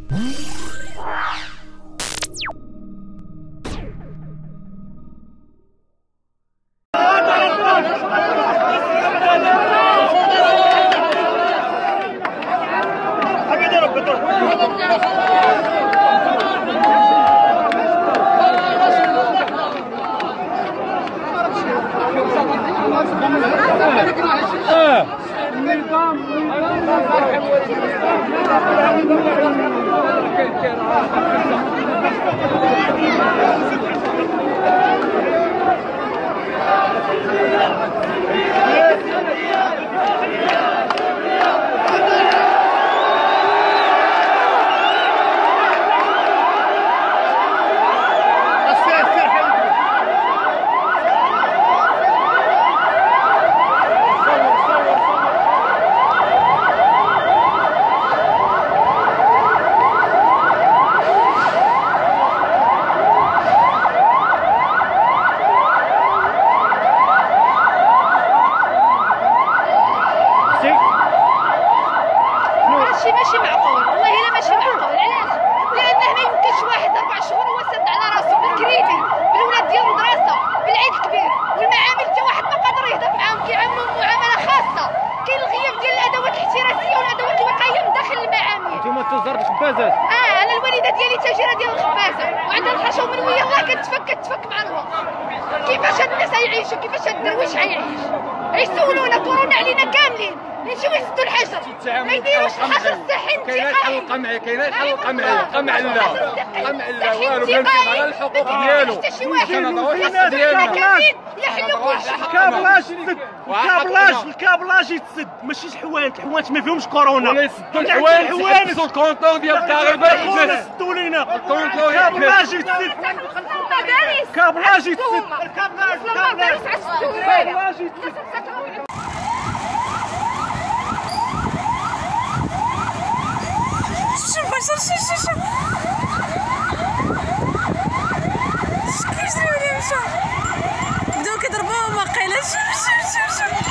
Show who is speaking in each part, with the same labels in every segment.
Speaker 1: ماشي معقول، والله الا ماشي معقول. علاش؟ لانه ما يمكنش واحد 4 شهور هو سد على راسو بالكريدي بالولاد ديال المدرسه بالعيد الكبير، والمعامل حتى واحد ما قادر يهضر معاهم، كيعاملوهم معامله خاصه. كاين الغياب ديال الادوات الاحترازيه والادوات الوقائيه من داخل المعامل.
Speaker 2: نتوما توزاره الخبازات؟
Speaker 1: انا الوالده ديالي تاجره ديال الخبازه، وعندها الحشوه من ويا الله كتفك مع الوقت. كيفاش هاد الناس غيعيشوا؟ كيفاش هاد الدرويش غيعيش؟ غيسولونا كورونا علينا كاملين، نمشيو يسدوا الحجر، ما يديروش الحجر الصحي انتقائي.
Speaker 2: كاين الحل القمعي، كاين الحل القمعي، قمع لا والو، كنمشي على الحقوق ديالو.
Speaker 1: حتى شي واحد
Speaker 2: الحق ديالنا
Speaker 1: يحلوا كلشي.
Speaker 3: الكابلاج يتسد، ماشي الحوانت ما فيهمش كورونا.
Speaker 2: ولا يسدوا الحوانت يحبسوا الكونطون ديال الكهرباء يحبس.
Speaker 3: يسدوا لينا
Speaker 2: الكونطون
Speaker 3: الكابلاج يتسد، الكابلاج يتسد، الكابلاج يتسد.
Speaker 4: شوف كيف جريو مشاو بداو كيضربوهم واقيلا. شوف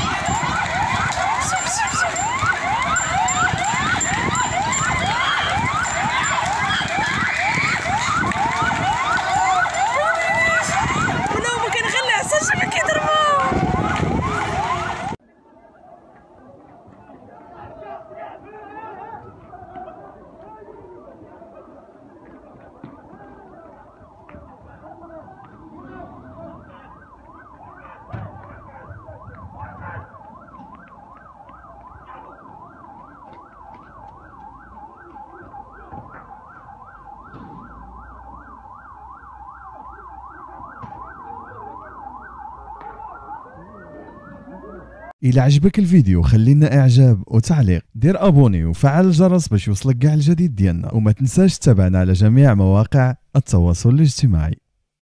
Speaker 4: ولا هما كاين غير العصا. شوف كيضربوهم.
Speaker 5: إلا عجبك الفيديو خلينا اعجاب وتعليق، دير ابوني وفعل الجرس باش يوصلك كاع الجديد ديالنا، وما تنساش تتابعنا على جميع مواقع التواصل الاجتماعي.